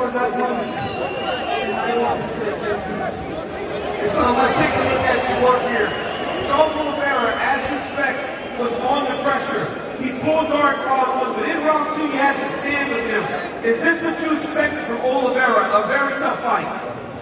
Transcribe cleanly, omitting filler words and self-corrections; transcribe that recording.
of that one. So let's take a look at your work here. Charles Oliveira, as you expect, was under pressure. He pulled guard round 1, but in round 2, you had to stand with him. Is this what you expected from Oliveira? A very tough fight.